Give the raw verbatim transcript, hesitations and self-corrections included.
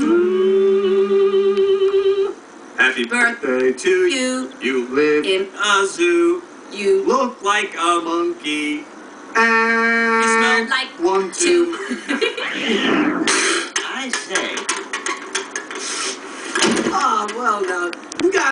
Happy birthday to you. You live in a zoo. You look like a monkey. And you smell like one, two. I say. Oh, well, now.